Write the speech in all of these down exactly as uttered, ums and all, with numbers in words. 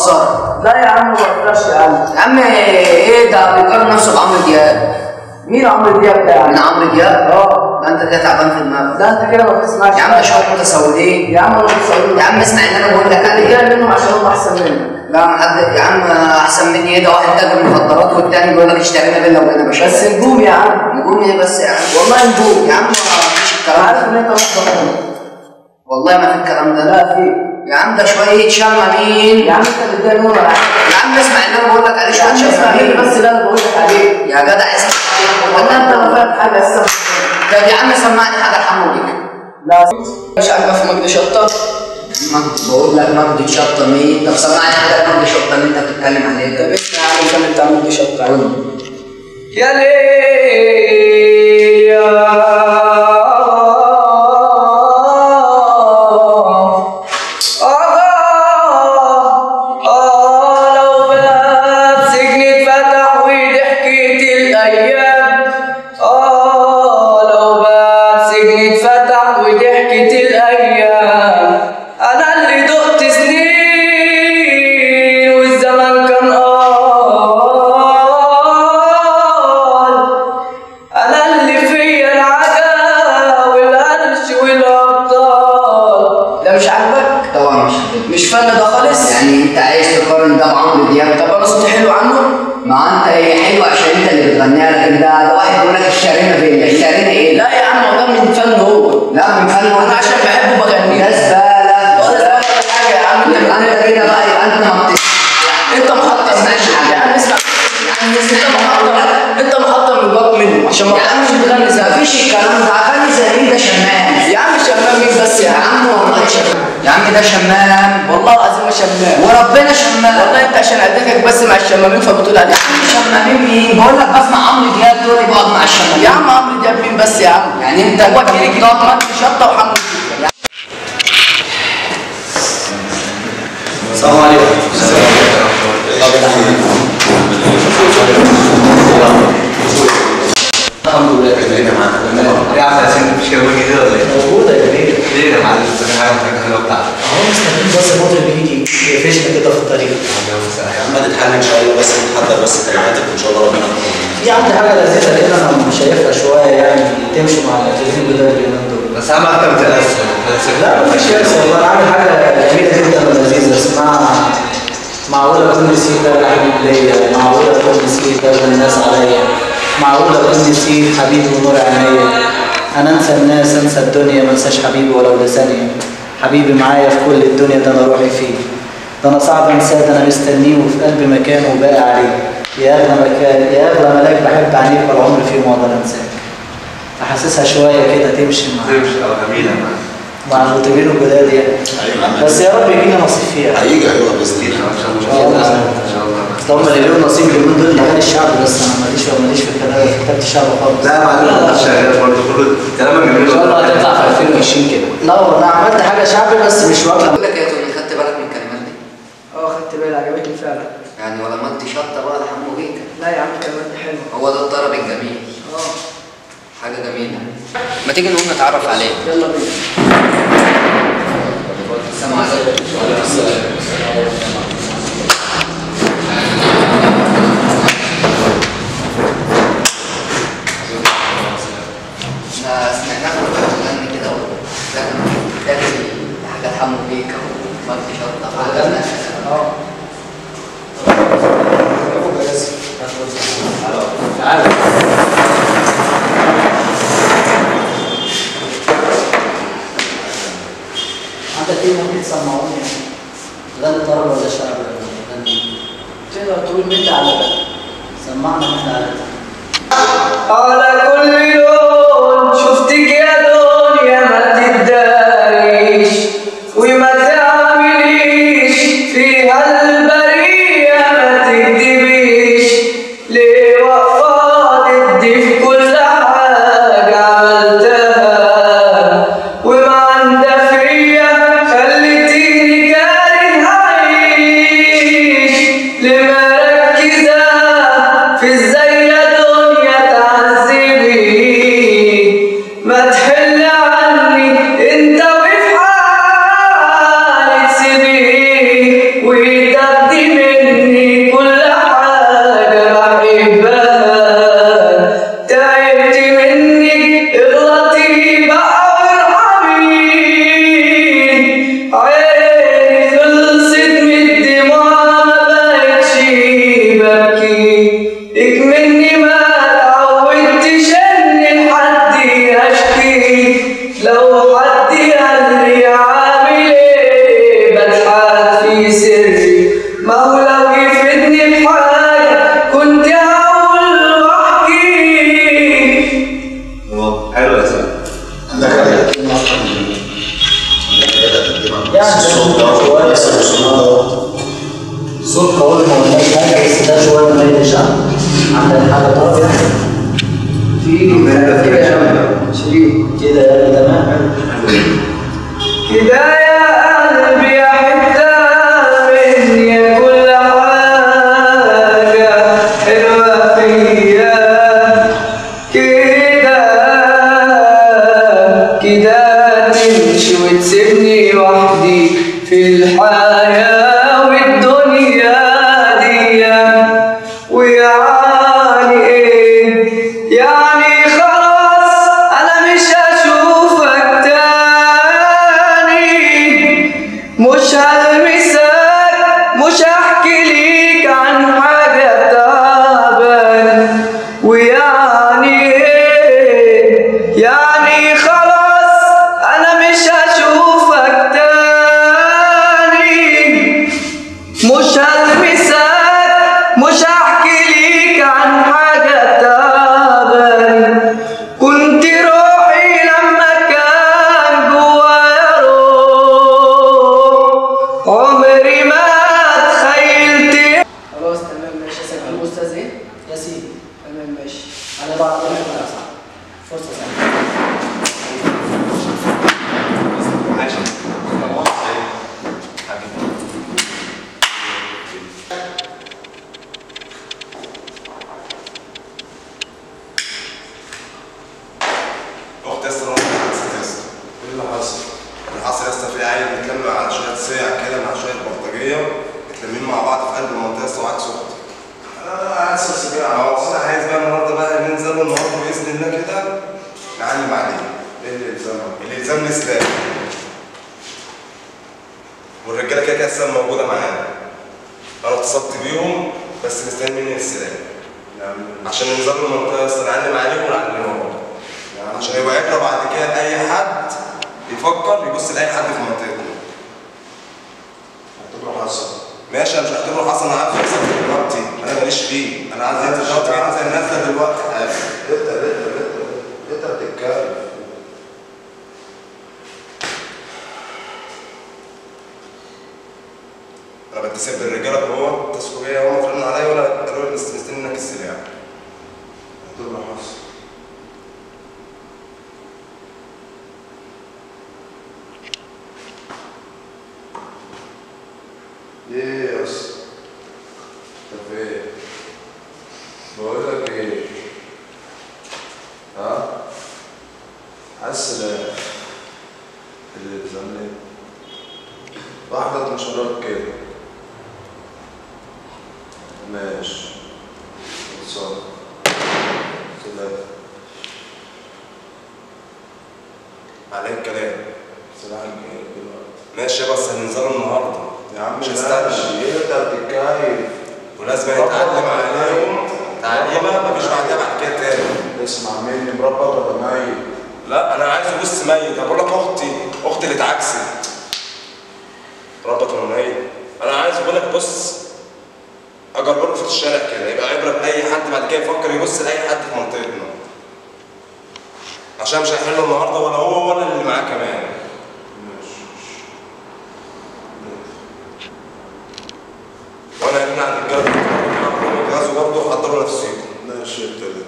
بهزر. لا يا عم ما بهزرش يا عم. يا عم ايه ده بيقارن نفسه بعمرو دياب؟ مين عمرو دياب ده يا عم؟ من عمرو دياب؟ اه. ده انت كده تعبان في دماغك. ده انت كده ما بتسمعش يا عم ده شويه متسولين. يا عم انا متسولين. يا عم اسمع اللي انا بقول لك عليه. جاي منهم عشان هم احسن منك. لا ما حد يا عم احسن مني. ايه ده واحد تاجر مخدرات والتاني بيقول لك اشترينا فيلا وجينا باشا. بس نجوم يا عم. نجوم ايه بس يا عم؟ والله نجوم يا عم ما فيش الكلام ده. عارف ان انت محترم. والله ما في الكلام ده. لا في يا عم ده شويه شمامين. يا عم انت بتضايق نور يا عم. يا عم اسمع اللي انا بقول لك عليه شويه شمامين. بس اللي انا بقول لك عليه يا جدع اسمع. والله انت ما فاهم حاجه اساسا. طب يا عم سمعني حاجه ارحمه بيك. لا مش عارف في مجد شطه. بقول لك مجد شطه مين؟ طب سمعني حاجه مجد شطه اللي انت بتتكلم عليه. طب اسمع يا عم الفن بتاع مجد شطه. يا ليل يا مش فن ده خالص. يعني انت عايز تقارن ده بعمرو دياب؟ طب انا صوتي حلو عنه؟ ما انت هي حلوه عشان انت اللي بتغنيها، لكن ده ده واحد بيقول لك اشترينا فيلا. اشترينا ايه؟ لا يا عم هو ده من فن هو. لا من فن هو. انا عشان بحبه بغنيه. ده زباله. ولا زباله حاجه يا عم. يبقى انت كده بقى يبقى انت ما بت انت محطم. ماشي يا عم اسمع. يا عم انت محطم. انت محطم الجواب منه عشان ما تعرفش تغني زي ما فيش الكلام ده. غني زي مين؟ ده شمام يا عم. شمام مين بس يا عم؟ والله شمام يا عم. ده شمام والله العظيم شمام وربنا شمام. والله انت عشان اديتك بس مع الشمامين فبتقول عليك شمامين مين؟ بقول لك بسمع عمرو دياب تقول لي بقعد مع الشمامين. يا عم عمرو دياب مين بس يا عم؟ يعني انت هو كيلي جديد مجد شطه وحمو. السلام عليكم. الحمد لله كده معانا. ايه يا عم ياسين مفيش كلمه جديده ولا ايه؟ موجوده يا بيه. ليه يا معلم؟ كل حاجه محتاجه حلوه بتاعتك. اهو مستنيين بس المطرب يجي يقفشنا كده في الطريق. يا عم هتتحل ان شاء الله، بس نحضر بس كلماتك وان شاء الله ربنا يكرمك. في عندي حاجه لذيذه كده انا شايفها شويه يعني تمشي مع الاغاني الجداد اليومين دول. بس اهم حاجه ما تقلقش. لا مفيش يأس والله. انا عامل حاجه جميله جدا ولذيذه اسمها معقوله كل نسيت يا حبيبي ليا، معقوله كل نسيت يا الناس عليا، معقوله كل نسيت حبيبي ونور عينيا، انا انسى الناس انسى الدنيا ما انساش حبيبي ولو لثانيه، حبيبي معايا في كل الدنيا ده انا روحي فيه، ده انا صعب انساه ده انا مستنيه وفي قلبي مكانه وباقي عليه، يا اغلى مكان يا اغلى ملاك بحب عينيك والعمر فيه ما اقدر انساك. احسسها شويه كده تمشي مع تمشي اه جميله مع المطربين الجداد يعني. ايوه بس يا رب يجينا نصيب فيها. هيجي هيروح باذن الله ان شاء الله. ان شاء الله. اصل هم اللي لهم نصيب اليومين دول الاغاني الشعب، بس انا ماليش ماليش في الكلام في كتابه الشعب خالص. لا يا معلم انا شغال برضه كله كلامك جميل. ان شاء الله هتطلع في ألفين وعشرين كده. لا انا عملت حاجه شعبي بس مش واكله. بقول لك يا توني خدت بالك من الكلمات دي؟ اه خدت بالي عجبتني فعلا. يعني ولا ما انت شطه بقى ده حمو بيك. لا يا عم الكلمات دي حلوه. هو ده الطرب الجميل. اه حاجه جميله. ما تيجي نقوم نتعرف عليه. يلا بينا. السلام عليكم. وعليكم السلام. احنا سمعناك بتغني كده وبتعمل حاجات حمو بيك ومجد شطه. اه تعالى. عندك ايه ممكن تسمعوني؟ غني طرب ولا شعب ولا غني؟ تقدر تقول مين على ده؟ سمعنا مين على ده؟ على كل لون شفتك يا دنيا ما تداريش وما تعمليش فيها البرية ما تكدبيش ليه واقفة ضدي في كل حاجة عملتها وما عندها فيا خليتيني كاره أعيش ليه مركزة في ازاي يا دنيا تعذبي حاجه طرف يعني؟ في كده شريك كده يلا تمام. كده يا قلبي يا حتة مني كل حاجة حلوة فيا كده كده تمشي وتسيبني وحدي في الحياة والدنيا دي ويعني ايه يعني خلاص انا مش هشوفك تاني مش هلمسك مش هحكي ليك عن حاجة تعبان ويعني ايه يعني خلاص انا مش هشوفك تاني مش هلمسك مش هحكي ليك عن حاجة تعبان كنت روحي لما كان جوايا روح عمري ما تخيلت. خلاص تمام ماشي. اسجل استاذ ايه؟ ياسين تمام ماشي. انا بعرف اعمل كده صح. فرصه سهله. اخت ياسر انا حسيت ياسر. ايه اللي حصل؟ اللي حصل ياسر في عيل بيتكلم على شويه ساعة كده مع شويه بلطجيه متلمين مع بعض في قلب المنطقه ياسر وعكس اختي. انا قاعد سبيع اه انا عايز بقى النهارده بقى ننزل النهارده باذن الله كده نعلم عليه. ايه اللي يلزمها؟ اللي يلزمني سلاح. والرجاله كده كده السلام موجوده معانا. انا اتصلت بيهم بس مستني مني السلاح. عشان ننزلوا المنطقه ياسر نعلم عليهم ونعلمهم. عشان يبقى عبره بعد كده لاي حد يفكر يبص لاي حد في منطقتنا. اعتبره حصل. ماشي انا مش هعتبره حصل. انا عارف يحصل دلوقتي انا ماليش فيه. انا عايز انزل دلوقتي كده زي الناس ده دلوقتي. انت انت انت بتتكلم. انا بتصل بالرجاله جوه اتصلوا بيا هم فرنوا عليا ولا قالوا لي مستني منك السلاح. اعتبره حصل. ايه يا اسطى؟ طب ايه؟ بقول لك ايه؟ ها؟ حاسس اللي بزمني واحدة مشارات كده. ماشي. خلصان. سلام. عليك كلام. سلاح الجاي دلوقتي. ماشي بس هننزلوا النهارده. يا عم مش هستنى. ايه انت بتتكيف؟ ولازم نتعلم عليهم تعليمه مفيش بعدها بعد كده تاني. اسمع مني مربط ولا ميت؟ لا انا عايزه بص ميت. انا بقول لك اختي اختي اللي اتعكست. مربط ولا ميت؟ انا عايز اقول لك بص اجربه في الشارع كده يبقى عبره باي حد بعد كده يفكر يبص لاي حد في منطقتنا. عشان مش هيحل النهارده ولا هو ولا اللي معاه كمان. وانا هنا عند الرجاله جهزوا برضه حضروا نفسيكم. ماشي يا تلت.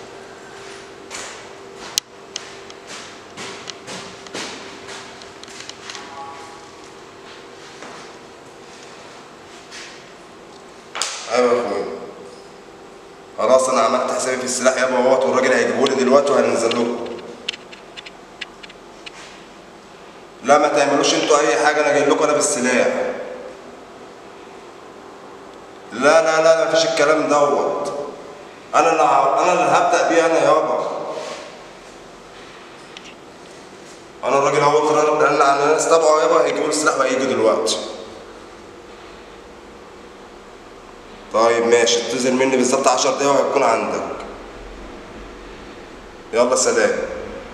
ايوه يا اخويا. خلاص انا عملت حسابي في السلاح يابا اهوت والراجل هيجيبهولي دلوقتي وهننزل لكم. لا ما تعملوش انتوا اي حاجه انا جاي لكم انا بالسلاح. لا لا لا مفيش الكلام دوت. انا اللي انا اللي هبدا بيه انا يابا. انا الراجل اهو قرر قال على الناس تبعه يابا هيجيبوا لي السلاح وهيجوا دلوقتي. طيب ماشي انتظر مني بالظبط عشر دقايق وهيكون عندك. يلا سلام.